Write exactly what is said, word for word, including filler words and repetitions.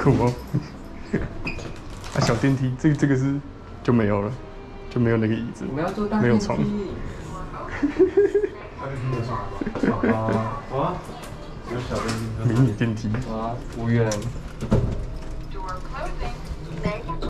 酷哦。啊，小电梯，这个这个是就没有了，就没有那个椅子， 我们要坐大没有床。 啊啊！有小电梯， 迷你电梯。 啊，服务员。